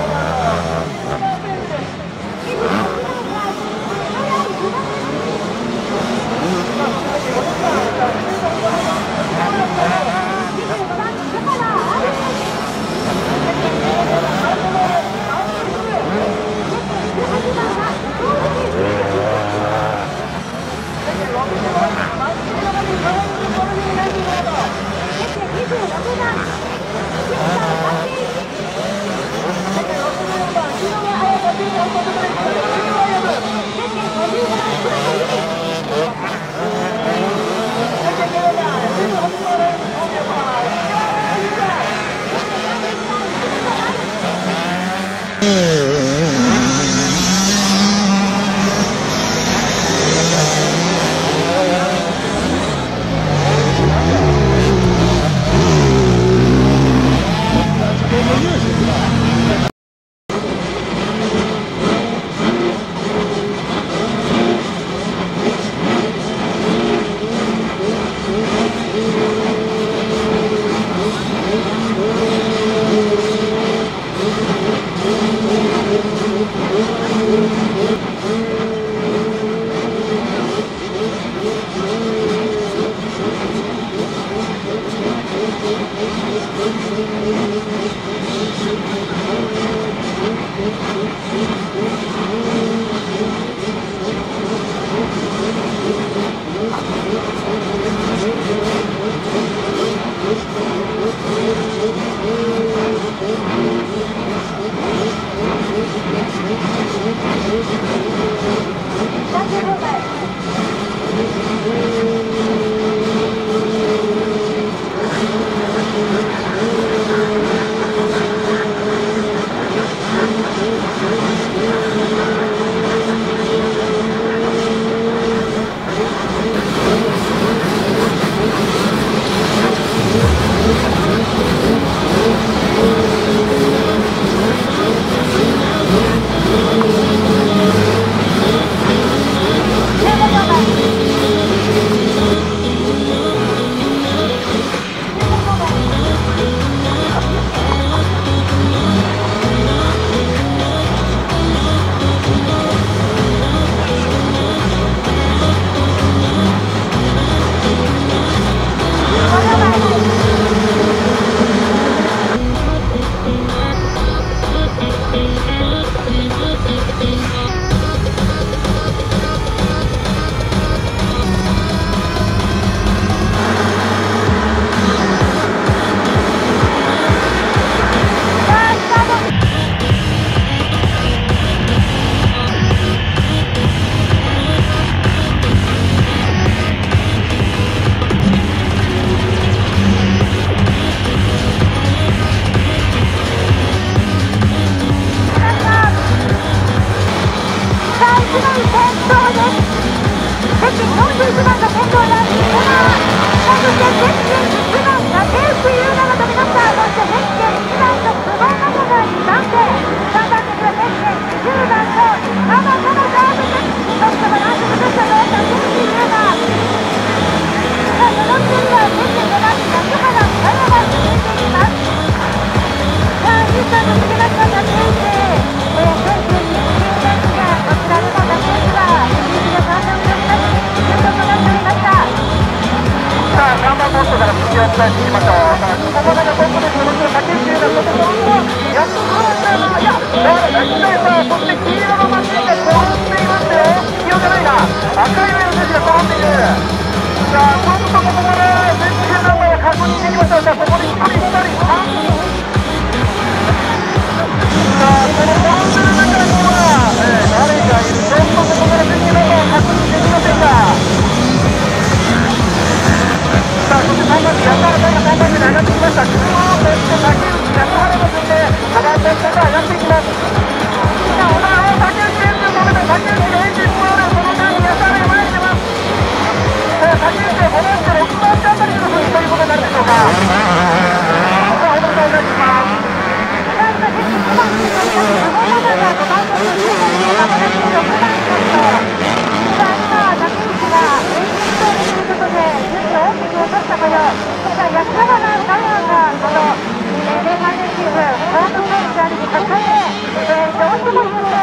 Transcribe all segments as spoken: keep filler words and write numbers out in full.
安川のガイアンがこのレーマンレーシング、ファーストフランスであるに抱え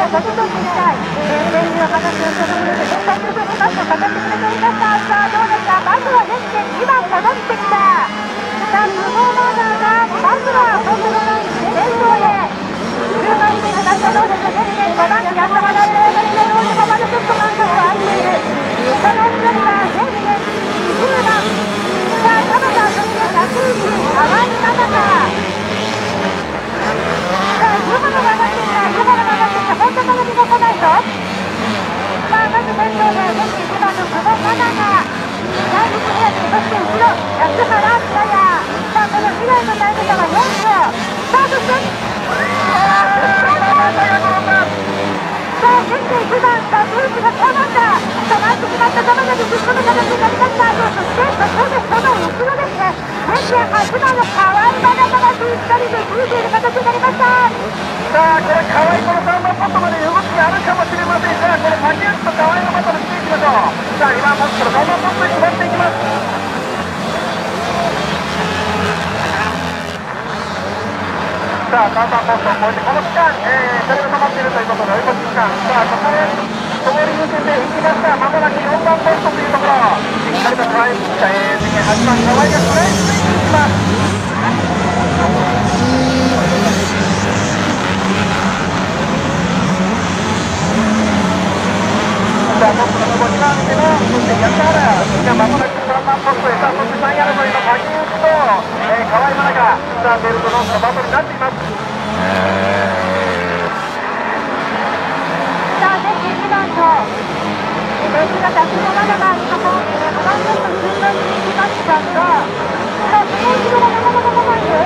ご自身にたい練習を形をしてくれて絶対十分にパスをかけてくれていました。さあどうですか。まずはですねにばん戻ってきた。さあスノーマーナーがまずはトップのライン先頭へ周回していきました。どうですか。ですねごばん安原で上がりで大島までちょっと間隔が空いている。その後ろにはですねじゅうばんさあ鎌田、そしてひゃくいち河合奈々香。さあじゅうばんが上がってきた。じゅうばんが上がってきた。本当の動きが来ないと。さあまず先頭でですねいちばんの久保奈々が第一部屋に、そして後ろ安原彩也。さあこの未来のタイム差はよんびょう。さあそしてさあですねいちばんさあブーツが捕まった捕まってしまった鎌田に進む形になりました。そしてそしてその後ろですねですねはちばんの河合奈々がしっかりとついている形になりました。 さあこれ河合このさんばんポットまで動きがあるかもしれませんが、この竹内と河合のバトルしていきましょう。さあにばんポットからさんばんポットに迫っていきます。さあさんばんポットを超えてこの期間、えー、それが止まっているということで追い越し期間、さあここで通り抜けていきました。まもなくよんばんポットというところしっかりと河合、えー、次はちばん河合が食らいついていきます。さあトップのところにばん手のそして安原がまもなくさんばんポストへ。さあそしてさんい争いの竹内と、えー、河合奈々香。さあベルトノースのバトルになっています。 さあですねいちばんのベース型久保奈々が今こうごばんポストに順番に行きましたが、さあその後ろがなかなか来ないよ。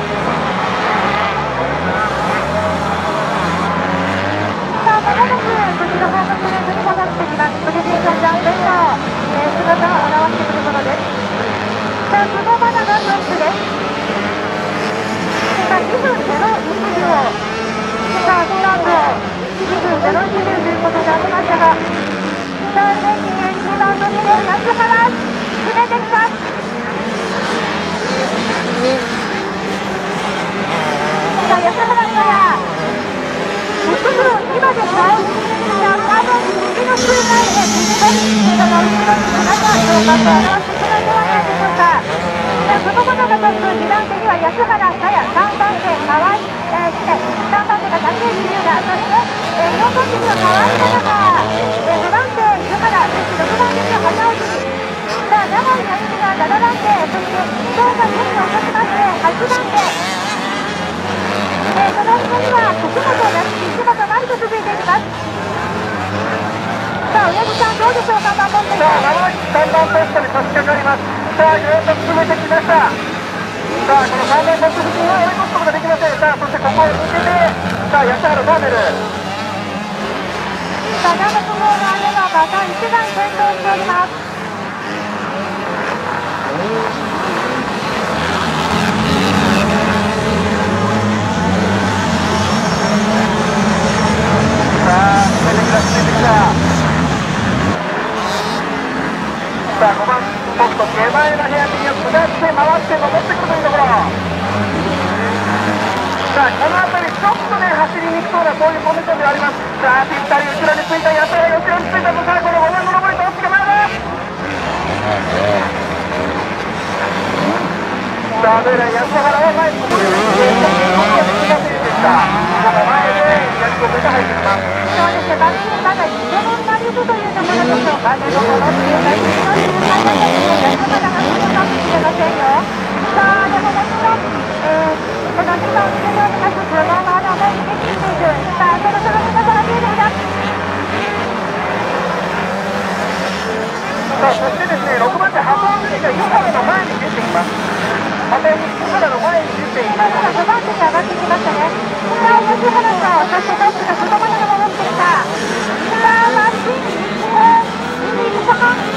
さあまもなくこちら方角レースに戻ってきます。プレゼンションジャンプの、えー、姿を表してくるものです。さあ久保奈々がトップです。さあにふんゼロいちびょう。さあスタートにふんゼロいちびょうということになりましたが、さあぜひにばんのにで安原決めてきます。さあ安原からろくふん今ですか。さあ多分右の周回で右です。その後ろに中昇格を表してくるのではないでしょうか。さあ久保奈々がトップ、にばん手には安原彩也、さんばん手河合、えー、さんばん手が竹内優奈、そして、えー、よんばん手には河合奈々香、えー、ごばん手湯原、そしてろくばん手には早尾君。さあ長井歩美がななばん手、そして伊藤が順位を落としましてはちばん手、えー、その後ろには徳本夏希、柴田真理と続いていきます。さあ親父さんどうでしょう。さんばんポストにさあまもなくさんばんポストに差し掛かります。さあようやく詰めてきました。さあこのさんばんポスト付近は追い越すことができません。さあそしてここを抜けてさあ安原どう出る。 さあダムコーナーではまた一段先頭しております。 さあ詰めてきた詰めてきた。さあごばんポスト手前の部屋に下って回って登ってくるというところ。さあこの辺りちょっとね走りにくそうなそういうコンディションではあります。さあぴったり後ろについた安原が後ろについたと。さあこのごばんの上りとつけまだ。さあどうやら安原は前にここで前にことができませんでした。ただ前で逆転が入ってきます。 そうですね、バックにまだ一度もなりずというところでしょうか。でもこのっていうか一度の周回だったのでまだ走るかもしれませんよ。さあでももちろん、えー、このにばんに出ておりますスノーマーナーも逃げ切っている。さあそろそろ皆さん見えてきます。 さあそしてですねろくばん手ハトンが湯原の前に出ています。ハトン湯原の前に出ています。 ごばん手に上がってきましたね。さあ安原とそしてトップの久保奈々が戻ってきた。さあマシン、えー、見に行くか。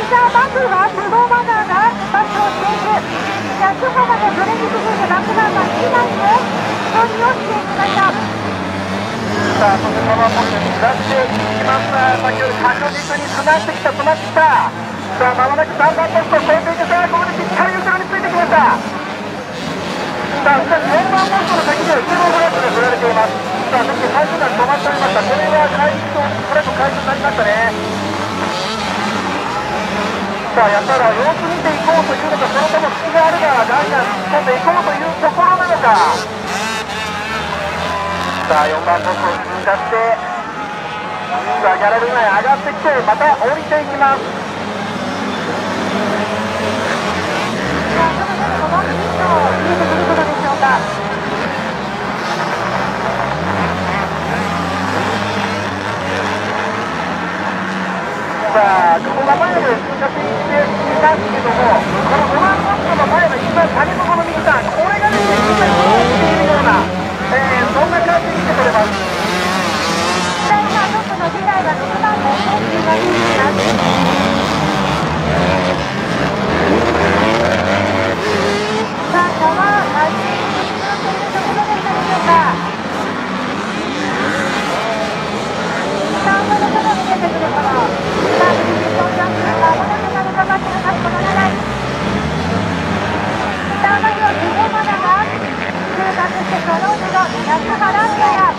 さあ、まずはスローマナーがパスをしていく。じゃあ、初歩までそれに続いてバックナンバーにじゅうきゅうで勝利をしていきました。 さあ、そしてパワーポイントに下っていきます。先ほど確実に詰まってきた、詰まってきた。さあ、まもなくさんばんポストを超えていく。さあ、ここでしっかり後ろについてきました。さあ、しかしよんばんポストの先には後ろフラッグが振られています。さあ、そして最初段止まっておりました。これは回復とフラッグ回復になりましたね。さあ、やったら様子見ていこうというのか、そのとも隙があるがガンガン突っ込んでいこうというところなのか。さあ、よんばんポストを通過して、さあ、ギャラリー前上がってきて、また降りていきます。 さあ、その後のごばんヒットを入れてくることでしょうか。 さあ、ここが前で通過していますけども、このごばんポストの前の一番谷底の右さん、これがですね、今どうしているような、えー、そんな感じに見て取れます。 さあ、今トップの時代がろくばんポストを通過していきます。さあ、差は開始というところでしたでしょうか。さあ、そのとも見えてくるころ。さあ、フィニッシュジャンプがまもなくなるかかっています、この長い。さあ、まずはスローマナが通過して、その後ろ、安原ペア。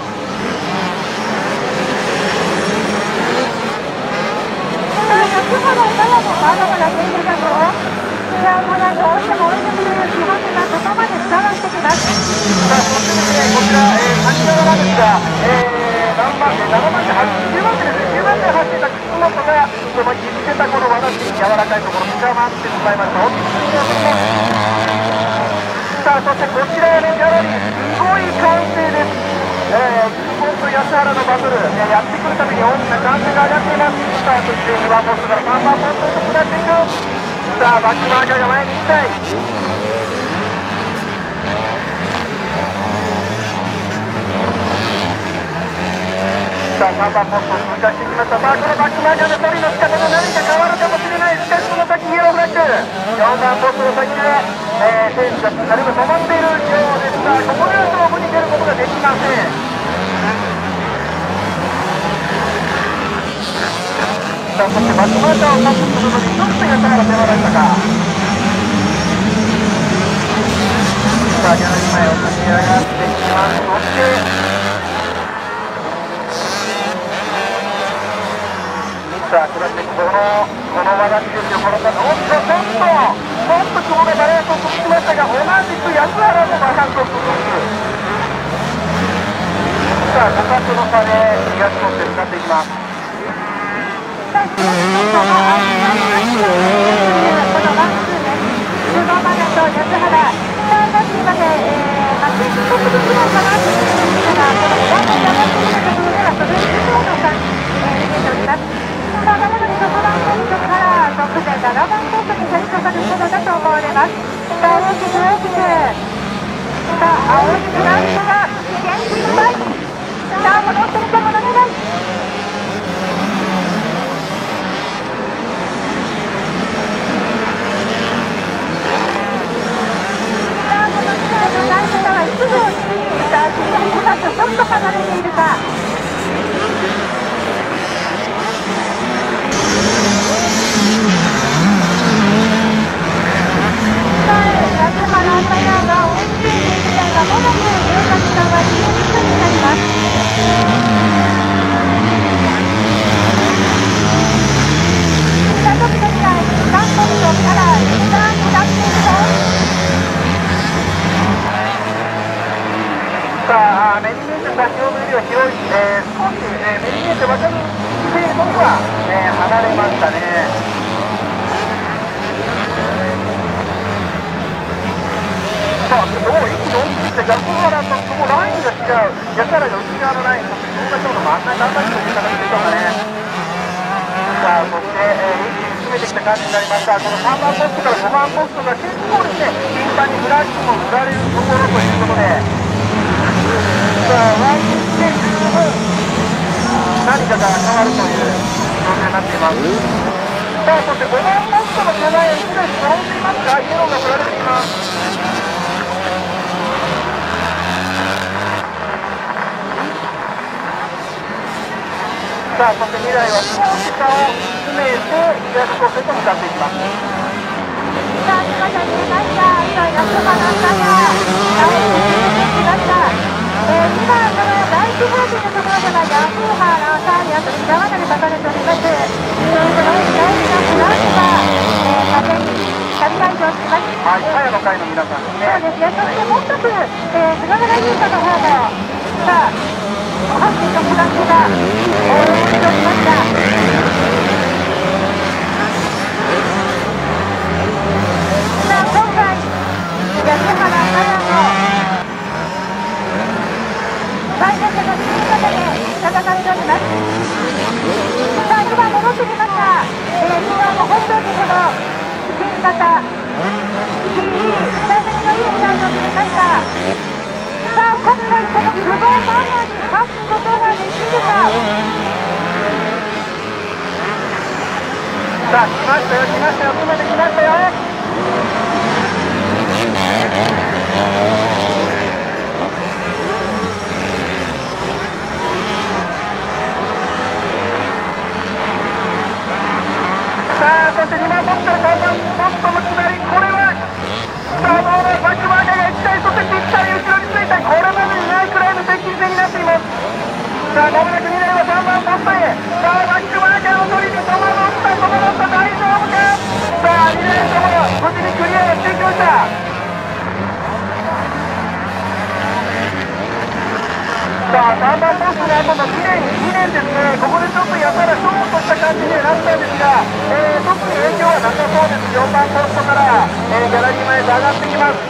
さあ、安原ペアもまだまだ全然だぞ。いや、まだどうしても追い抜くという気持ちがそこまで伝わってきます。 さあ、そしてですね、こちら、えー、谷川なんですが、えー、何番手、ななばん手、きゅうばん手ですね、きゅうばん手走ってた楠本が、その気づけたこの私、柔らかいところ、捕まってしまいました。落ち着いております。さあ、そしてこちらのギャラリー、すごい歓声です。えー、楠本と安原のバトル、えー、やってくるために大きな歓声が上がっています。さあ、そしてにばんポストからさんばんポストへと下っていく。さあ、バックマーカーが前に行きたい。さあ、さんばんポストを通過してきました。さあ、このバックマーカーの処理の仕方が何か変わるかもしれない。しかしその先イエローフラッグ、よんばんポストの先で、えー、選手が軽く止まっているようですが、ここでは勝負に出ることができません。さあ、そしてバックマーカーをカットするのに一つ手がから迫られたか。さあ、ギャラリー前を駆け上がっていきます。そしてさあ、下ってこの、この輪立ちですよ、この方、おっと、ちょっと、ちょっとちょうどバランスを崩しましたが、同じく安原もバランスを崩す。さあ、ごかつの差で東コースへ向かっていきます。 さあ、東の差がありますよね。このワンツーです。スローマナと安原。さあ、さっきまで、えー、まあ、いちトップぐらいかなというのが、このごばんの上がっているところでは、それ以上の差に、えー、見えております。さあ、まもなくろくばんポストからトップでななばんポストに差し掛かることだと思われます。さあ、大きく大きく。さあ、青いフランスが元気いっぱい。さあ、戻ってきたこの狙い。さあ、この狙いのない方はいつもに、さあ、次のコーナーとちょっと離れているか。 さあ、目に見えて先ほどよりは広い、えー、少し、えー、目に見えて分かる程度には、えー、離れましたね。さあ、すごい一気に大きくして安原とそのラインが違う。安原が内側のライン、そしてその場所の真ん中あたりという形でしょうかね。さあ、そして、えー、一気に詰めてきた感じになりました。このさんばんポストからごばんポストが結構ですね、頻繁にフラッグも振られるところということで、さあ、ワンピッチで十分何かが変わるという状況になっています。さあ、 あそしてごばんポストの手前、すでに揃っていますが、イエローが振られています。さあそして未来は少し差を詰めて東高生と向かっていきます。 さあ、姿見えました。今、安原さんが倒れてきました。えー、今、その第一方針のところでは安原さんやそれ平渡り書かれております。えー、その大事なフランスが、えー、風に旅来場します。 はい、早の会の皆さんですね。 そうですね。そしてもう一つ、えー、菅原優太の方も、さあ、本人のフランスが応援しておりました。さあ、今回、安原麻也の最初の新型で戦っております。さあ、今戻ってきました。えー、今も本当にこの新型 ティーイー 最初に乗り入れたのを決めました。さあ、今回この久保麻也に勝つことができるか。 さあ、来ましたよ、来ましたよ、詰めてきましたよ。さあ、そしてにばんポストのさんばんポストの下り、これはさあ、どうだ、バックマーカーがいきたい、そしてぴったり後ろについた、これまでにないくらいの接近戦になっています。さあ、まもなくにだいはさんばんポストへ。さあ、バックマーカーを取りに戸惑った戸惑った大丈夫か。さあ、にだいとも無事にクリアしていきました。さあ、さんばんポストの後のにねんにねんですね、ここでちょっとやたらショートした感じにはなったんですが、えー、特に影響はなさそうです。よんばんポストから、えー、ギャラリー前へと上がってきます。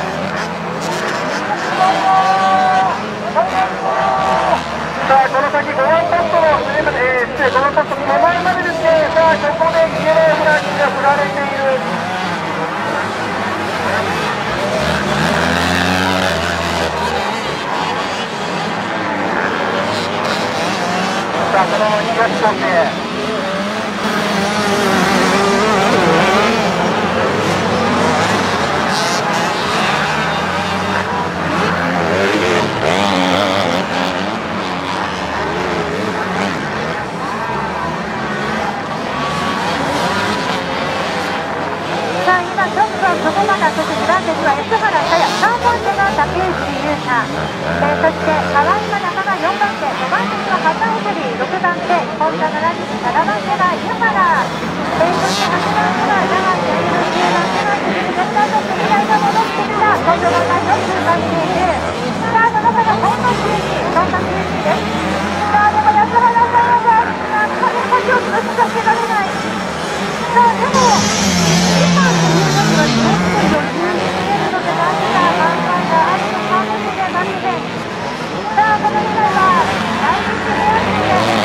さあ、この先ごばんポストの、えー、失礼、ごばんポスト手前までですね、さあ、ここでイエローフラッグが振られている。さあ、そのまま東高生。 さあ、今ちょっとそこまでそしてにばん手には安原麻也、さんばん手が竹内優太、えー、そして河今中がよんばん手、ごばん手には畑送り、ろくばん手本田ななじゅうななばん手が湯原、えー、そしてはちばん手は長瀬優じゅうばん手が鈴木絶対と未来が戻ってきた今度の台を通過している。さあ、その差がほんのきゅうじ、そんなきゅうじです。さあ、でも安原麻也がなかなか先を続かせられない。さあ、でも今のいうよりはちょっと余裕に見えるので何か考えがあるのかもしれません。さあ、この未来は大事にやって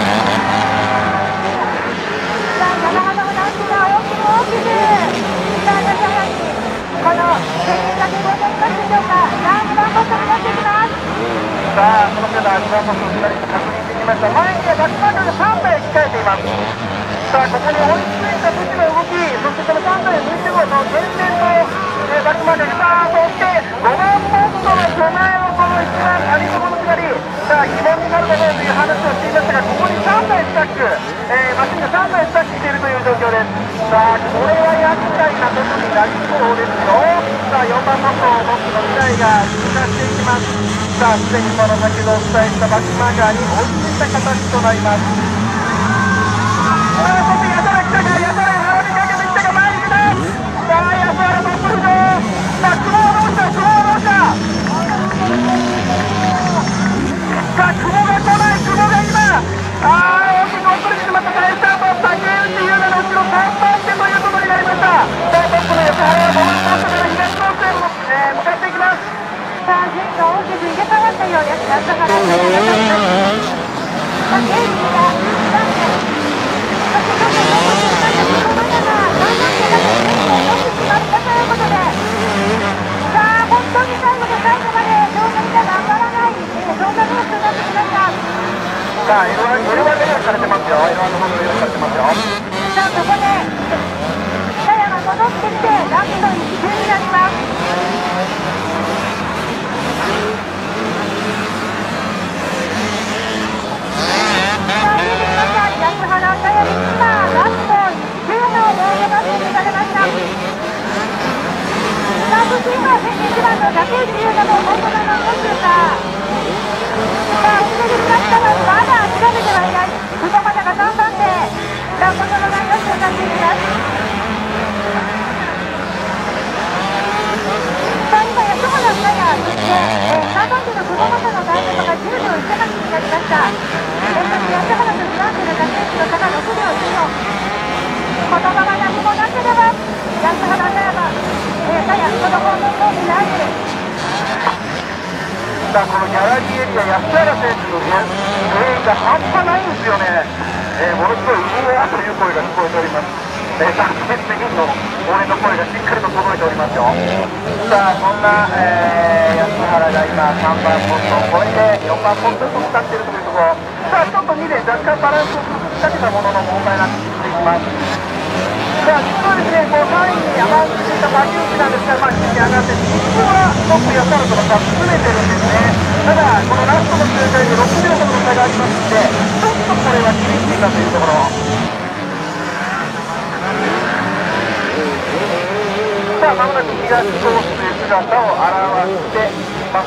さあ、山肌のダンスが大きく大きくさあ、安原にこの責任が出ていますでしょうか。さあ、にばんポストになっていきます。 さあ、その手のにばんポストの左に確認できました。前にはバックマーカーがさんだい控えています。さあ、ここに追いついた時の動き、そしてそのさんだい抜いてごの点々と、えー、バックマーカーがさあ、そしてごばんポストの手前のこの一番谷底の下り、さあ、疑問になるだろうという話をしていましたが、ここにさんだいスタック、えー、マシンがさんだいスタックしているという状況です。さあ、これは厄介なことになりそうですよ。さあ、よんばんポストを持つの未来が通過していきます。さあ、すでにこの先ほどお伝えしたバックマーカーに追いついた形となります。さあ、そして安原来たか、安原並びかけてきたか、前に出た。さあ、安原トップ浮上。さあ、久保をどうした、久保をどうした。さあ、久保が来ない、久保が今、ああ、大きく遅れてしまった再スタート。竹内優奈の後ろさんばん手ということになりました。さあ、トップの安原はごばんポストから東高生へ、えー、向かっていきます。 さあ、順位が大きく入れ替わったようです。安原麻也がトップ。竹内がにばん手。そしてちょっと残っていました久保麻也がさんばん手だと結構よく決まったということで、さあ、本当に最後の最後まで勝負が頑張らない、えー、そんなレースとなってきました。 さあ、エルワン、エルワンレースされてますよ。エルワンの方がレースされてますよ。 さあ、ここで戻ってきてラストいっ周になります。さあ出てきました。安原さやり、今ラストいっ周のレールが設置されました。スタートチームはせんいちばんの竹内優太と本物の動きでした。さあ後ろに来ましたがまだ諦めてはいない。太俣がさんばん手、ランボソのランが通過していきます。さあ今安原さや、そして、えー、さんばん手の久保俣のタイム差がじゅうびょういちはちになりました。えー、そして安原とにばん手の竹内の差がろくびょうじゅうよん。このまま何もなければ安原さやが、えー、さやこの方面を狙える。 さあこのギャラリーエリア、安原選手の原因が半端ないんですよね。えー、ものすごい「うわ」という声が聞こえております。えー、さんぜんめの応援の声がしっかりと届いておりますよ。さあそんな、えー、安原が今さんばんポストを超えてよんばんポストに立っているというところ。さあちょっとにで若干バランスを崩しかけたものの問題なく進んでいきます。さあ実はですね、こうさんいに上がっていた竹内なんですが、まあ、にいに上がって実はトップ安原との差詰めてるんですね。ただこのラストの周回でろくびょうほどの差がありますので、ちょっとこれは厳しいかというところ。さあまもなく東コースという姿を表しています。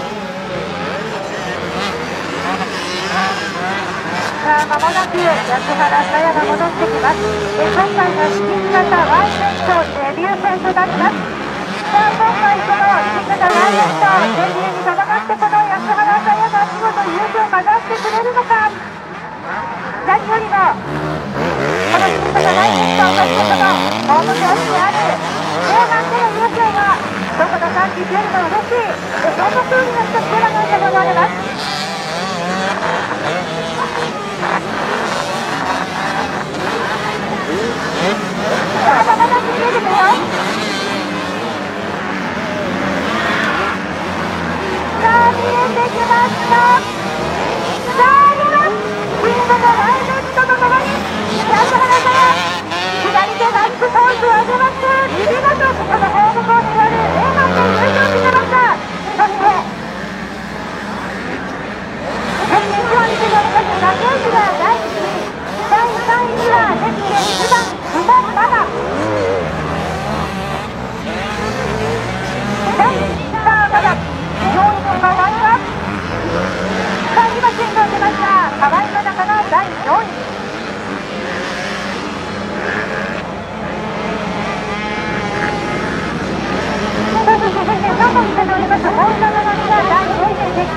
さあ間もなく安原さやが戻ってきます。え今回の新型ワイネットデビュー戦となります。さあ今回この新型ワイネットデビューに戦ってこの安原さやが見事優勝を飾ってくれるのか。何よりもこの新型ワイネットそしてこのホームページにある前半での優勝はどこの感じよりも嬉しい、そんな勝利の一つではないかと思われます。まだまだ見えてくるよ。さあ見えてきました。さあでは新型ワイネットとともに安原さや左手ガッツポーズを上げまして見事このホームコースにある エーワン で優勝しました。そしてせんいちばんに出場しました竹内がだいいちい、だいさんいにはセットでにばん久保ママ。さあまだ上位の河合はさあ今進行しました。河合の中のだいよんい。さあそしてそしてさんばんに出ております本田七海がだいごいででした。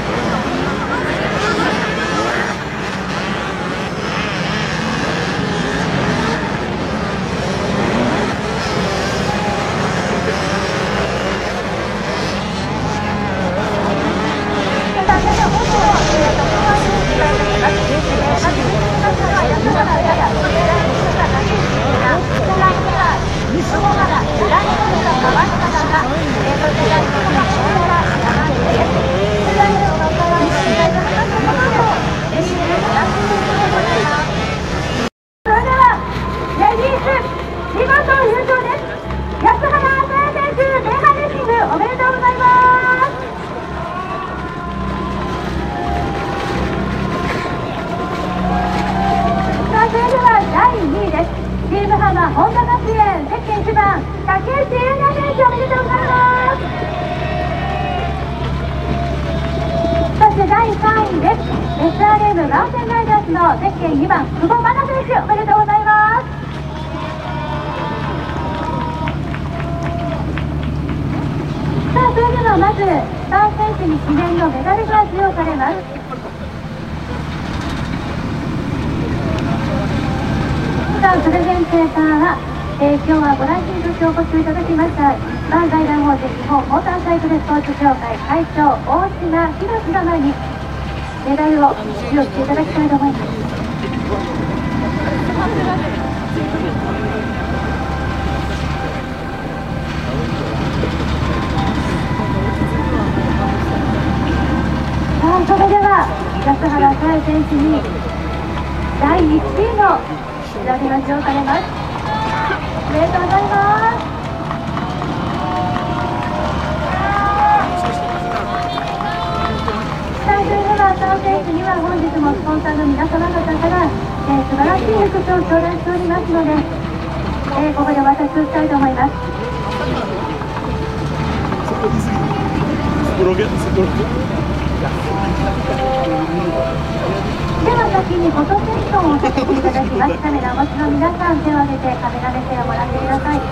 ゼッケンにばん久保愛菜選手おめでとうございます。さあそれではまずスター選手に記念のメダルが授与されます。さあプレゼンテーターは、えー、今日はご来賓としてお越しいただきましたバン財団法人日本モーターサイクルスポーツ協会会長大島博様にメダルを授与していただきたいと思います。さあそれでは安原さや選手にだいいちいのメダルが授与されます。 おめでとうございます。さあ、それではサーフェイスには本日もスポンサーの皆様方から、えー、素晴らしい服装を頂戴しておりますので、えー、ここでお渡しをしたいと思います。では先にフォトセッションをさせていただきます。カメラお持ちの皆さん、手を挙げてカメラ目線をもらってください。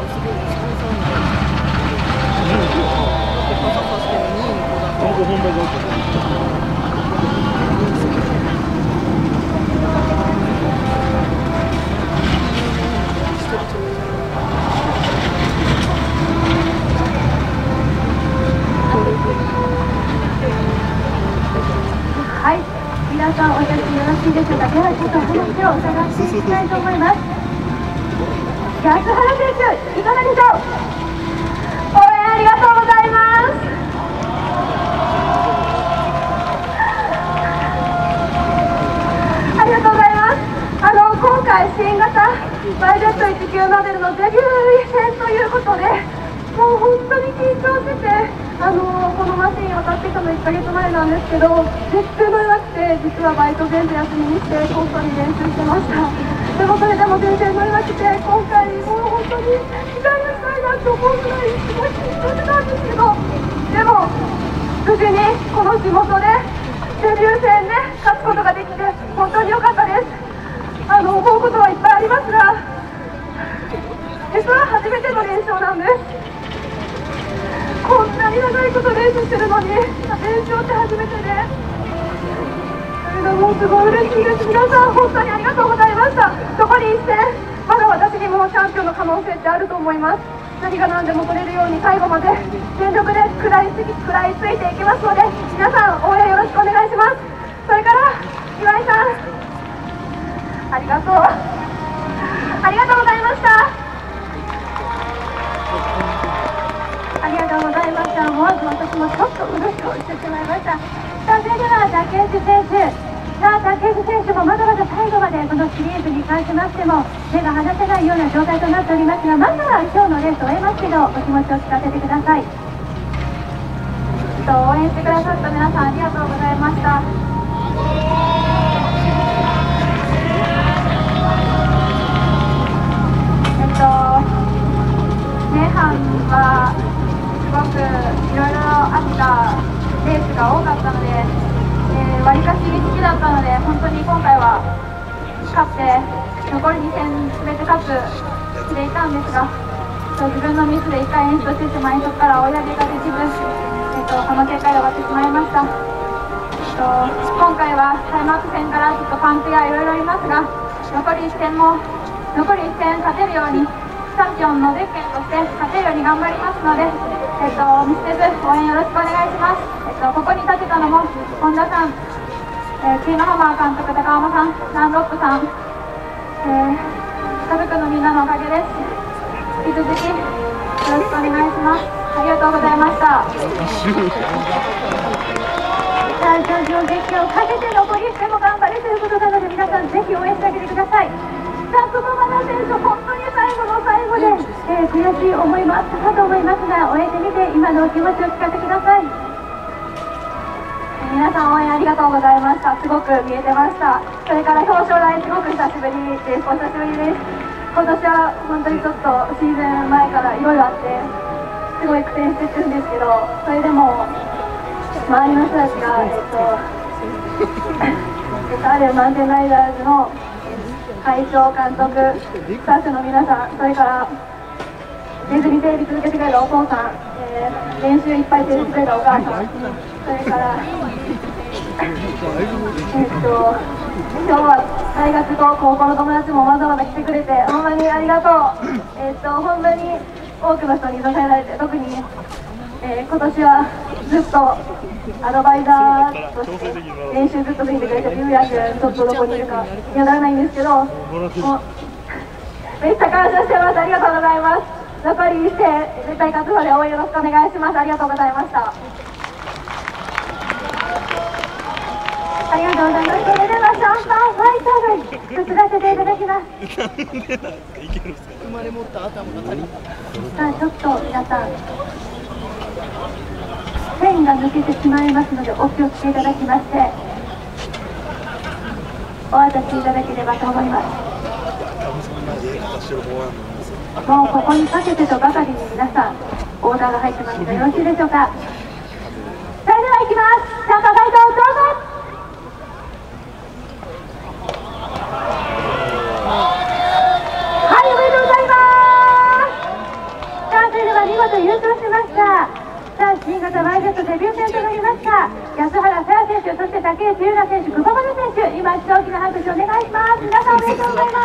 はい、皆さんお写真よろしいでしょうか。ではちょっとお話を伺っていきたいと思います。安原選手、いかがでしょう。応援ありがとうございます。ありがとうございます。あの今回新型バイジェットいちきゅうモデルのデビュー戦ということで、もう本当に緊張してて。あのこのマシンを買ってきたのいっかげつまえなんですけど、絶対乗れなくて、実はバイト全部休みにしてコントに練習してました。でもそれでも全然乗れなくて、今回もう本当にイタリアしたいなと思うぐらいすごい緊張してたんですけど、でも無事にこの地元でデビュー戦で勝つことができて本当に良かったです。あの思うことはいっぱいありますが、実は初めての練習なんです。こんなに長いこと練習してるのに、練習って初めてで、それがもうすごい嬉しいです。皆さん本当にありがとうございました。残りいっ戦、まだ私にもチャンピオンの可能性ってあると思います。何が何でも取れるように最後まで全力で食らいつき食らいついていきますので、皆さん応援よろしくお願いします。それから岩井さん、ありがとうありがとうございました。ありがとうございました。思わず私もちょっとうるっとしてしまいました。さあ、それでは竹内選手、さあ竹内選手もまだまだ最後までこのシリーズに関しましても手が離せないような状態となっておりますが、まずは今日のレースを終えますけどお気持ちを聞かせてください。応援してくださった皆さんありがとうございました。えっと前半はすごくいろいろあったレースが多かったので、えー、割かし好きだったので、本当に今回は勝って残りに戦全て勝つしていたんですが、自分のミスでいっかい演出してしまい、そこから追い上げができず、えー、とこの結果で終わってしまいました。えー、と今回は開幕戦からちょっとパンチがいろいろありますが、残りいち戦も残りいち戦勝てるようにチャンピオンのゼッケンとして勝てるように頑張りますので、えっと、見捨てず応援よろしくお願いします。えっと、ここに立てたのも本田さん、えー、キーノハマー監督、高浜さん、ランロップさん、えー、家族のみんなのおかげです。引き続きよろしくお願いします。ありがとうございました。さあ、上場ゼッケンをかけて残りいち戦も頑張れということなので、皆さんぜひ応援してあげてください。さあ、そのまま選手、本当に最後の最後で、えー、悔しい思いもあったかと思いますが、終えてみて今のお気持ちを聞かせてください。皆さん応援ありがとうございました。すごく見えてました。それから表彰台すごく久しぶりです。お久しぶりです。今年は本当にちょっとシーズン前からいろいろあってすごい苦戦してるんですけど、それでも周りの人たちがえっとえっとあれマウンテンライダーズの会長、監督、スタッフの皆さん、それから寝ずに整備続けてくれたお父さん、えー、練習いっぱい整備してくれたお母さん、それからえっと今日は大学と高校の友達もわざわざ来てくれてほんまにありがとう。えっとほんまに多くの人に支えられて、特に、えー、今年はずっとアドバイザーとして練習ずっとついてくれて、ゆうやくんちょっとどこにいるかにはならないんですけど、もうめっちゃ感謝してます。ありがとうございます。残りいち戦絶対勝つので応援よろしくお願いします。ありがとうございました。あありがとうございます。それではシャンパンファイト軍作らせていただきます。 生まれ持った頭が足りさあちょっと皆さん線が抜けてしまいますのでお気をつけいただきましてお渡しいただければと思います。もうここにかけてとばかりに皆さんオーダーが入ってますがよろしいでしょうか。それではいきます。シャンパンファイトどうぞ。はいおめでとうございます。さあそれでは見事優勝しました。さあ新型ワイジェットデビュー戦となりました安原沙耶選手、そして竹内優奈選手、久保真選手、今一度大きな拍手お願いします。皆さんおめでとうございます。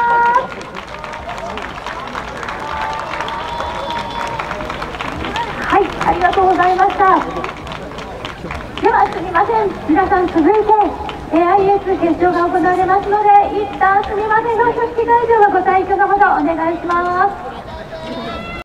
はい、ありがとうございました。ではすみません、皆さん続いて エーアイエーツ 決勝が行われますので一旦すみません、表彰式会場はご退去のほどお願いします。